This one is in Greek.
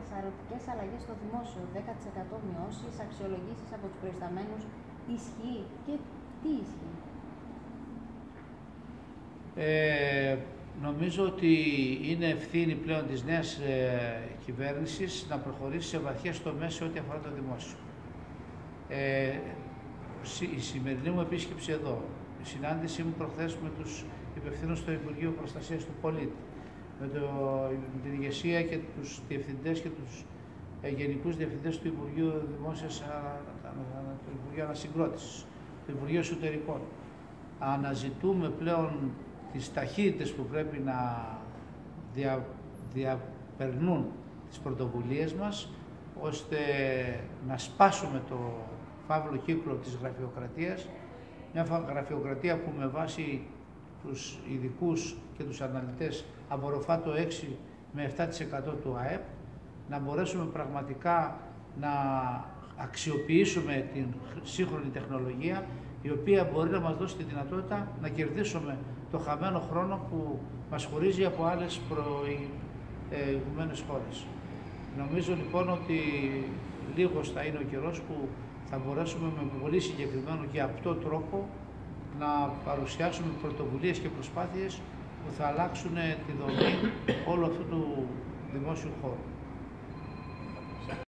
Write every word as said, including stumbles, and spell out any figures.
σαρωτικές αλλαγές στο δημόσιο, δέκα τοις εκατό μειώσεις, αξιολογήσεις από τους προϊσταμένους, ισχύει και τι ισχύει? Ε, νομίζω ότι είναι ευθύνη πλέον της νέας ε, κυβέρνησης να προχωρήσει σε βαθιές τομές σε ό,τι αφορά το δημόσιο. Ε, η σημερινή μου επίσκεψη εδώ, η συνάντησή μου προχθές με τους υπευθύνους στο Υπουργείο Προστασίας του Πολίτη, με, το, με την ηγεσία και τους διευθυντές και τους ε, γενικούς διευθυντές του Υπουργείου Δημόσιας του Υπουργείου Ανασυγκρότησης, του Υπουργείου Εσωτερικών. Αναζητούμε πλέον τις ταχύτητες που πρέπει να δια, διαπερνούν τις πρωτοβουλίες μας, ώστε να σπάσουμε το φαύλο κύκλο της γραφειοκρατίας, μια γραφειοκρατία που με βάση τους ειδικούς και τους αναλυτές απορροφά το έξι με επτά τοις εκατό του ΑΕΠ, να μπορέσουμε πραγματικά να αξιοποιήσουμε την σύγχρονη τεχνολογία, η οποία μπορεί να μας δώσει τη δυνατότητα να κερδίσουμε το χαμένο χρόνο που μας χωρίζει από άλλες προηγουμένες χώρες. Νομίζω λοιπόν ότι λίγος θα είναι ο καιρός που θα μπορέσουμε με πολύ συγκεκριμένο και απτό τρόπο να παρουσιάσουμε πρωτοβουλίες και προσπάθειες που θα αλλάξουν τη δομή όλου αυτού του δημόσιου χώρου.